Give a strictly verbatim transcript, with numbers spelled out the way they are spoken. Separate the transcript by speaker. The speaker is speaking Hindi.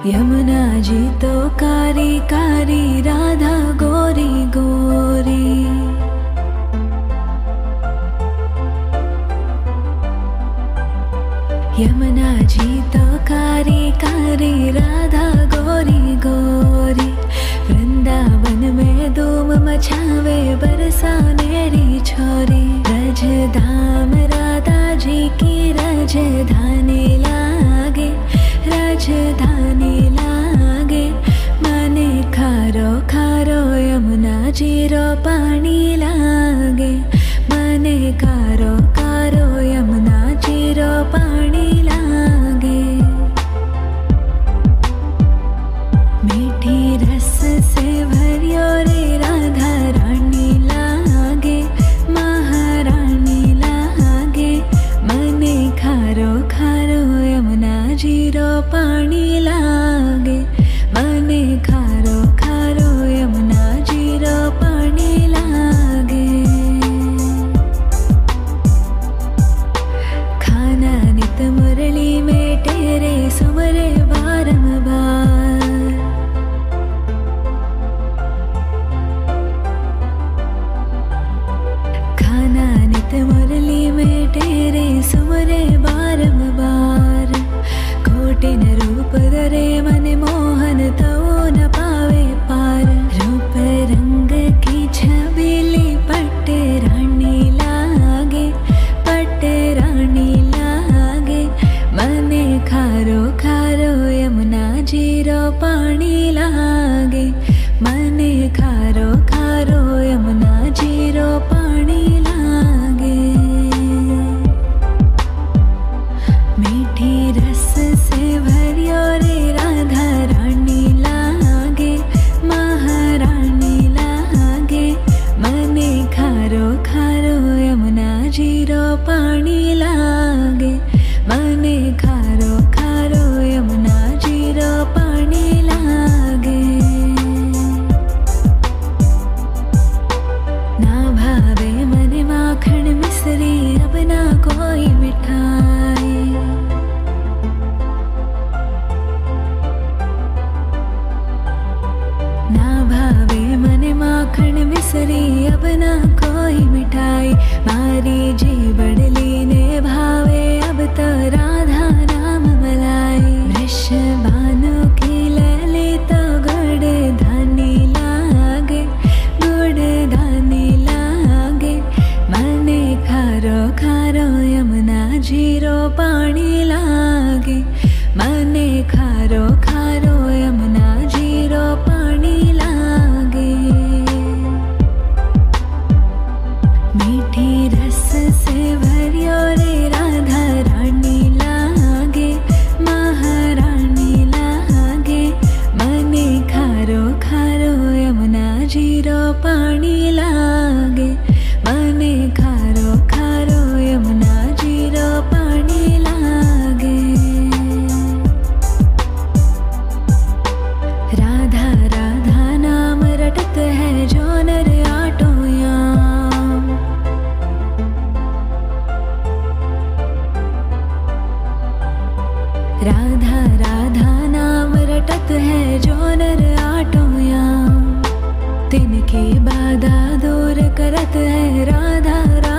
Speaker 1: यमुना जी तो कारी कारी, राधा गोरी गोरी। यमुना जी तो कारी कारी, राधा गोरी गोरी। वृंदावन में धूम मचावे, बरसानेरी छोरी। रज धाम राधा जी की राजधानी लागे, राजधानी लागे। मने खारो खारो यमुना जी रो पानी लागे। मने खारो खारो यमुना जी रो पानी लागे। मीठी रस से भरियो रे राधा रानी लागे, महारानी लागे। मने खारो खारो यमुना जी रो पानी लागे। मने खारो खारो यमुना जी रो पानी लागे। खाना नित मुरली में तेरे सुमरे बारंबार। खाना नित मुरली में तेरे सुमरे बारंबार। कोटिन रूप धरे मन मोहन तो न पावे पार। रूप रंग की छबीली पट्ट रानी लागे, पट्ट रानी लागे। मने खारो खारो यमुना जी रो पानी लागे। मने खारो खारो यमुना जी रो पानी लागे। मीठी रस से भरियो रे राधा रानी लागे, महारानी लागे। मने खारो खारो यमुना जी रो पानी लागे। मने खारो खारो यमुना जी रो पानी लागे। ना भावे मने माखन मिश्री, अब ना कोई मिठाई। ना भावे मने माखन मिश्री, अब ना कोई मिठाई। मारी जी बड़ली ने भावे, अब तो राधा नाम मलाई। वृषभानु की लली तो गुड़ धानी लागे, गुड़ धानी लागे। मने खारो खारो यमुना जी रो पानी लागे। मने खारो खारो यमुना जी रो पानी लागे। मीठी रस से भरियो रे राधा रानी लागे, महारानी लागे। मने खारो खारो यमुना जी रो पानी लागे। मने खारो खारो यमुना जी रो पानी लागे। राधा राधा नाम रटत है जो नर आटो याम। राधा राधा नाम रटत है जो नर आटो याम। तिनकी बाधा दूर करत है राधा राधा।